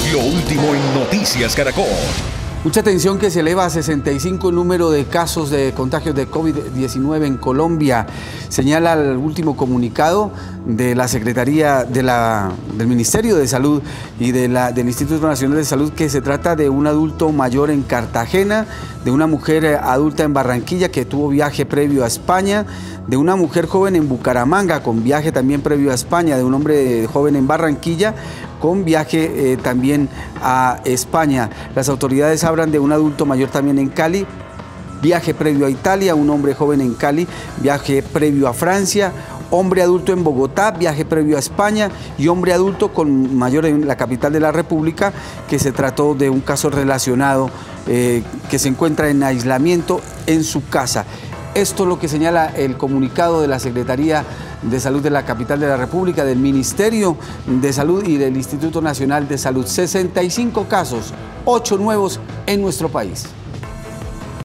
Lo último en Noticias Caracol. Mucha atención que se eleva a 65 el número de casos de contagios de COVID-19 en Colombia. Señala el último comunicado de la Secretaría del Ministerio de Salud y del Instituto Nacional de Salud que se trata de un adulto mayor en Cartagena, de una mujer adulta en Barranquilla que tuvo viaje previo a España, de una mujer joven en Bucaramanga con viaje también previo a España, de un hombre joven en Barranquilla con viaje también a España. Las autoridades hablan de un adulto mayor también en Cali, viaje previo a Italia, un hombre joven en Cali, viaje previo a Francia, hombre adulto en Bogotá, viaje previo a España y hombre adulto con mayor en la capital de la República, que se trató de un caso relacionado que se encuentra en aislamiento en su casa. Esto es lo que señala el comunicado de la Secretaría de Salud de la capital de la República, del Ministerio de Salud y del Instituto Nacional de Salud. 65 casos, 8 nuevos en nuestro país.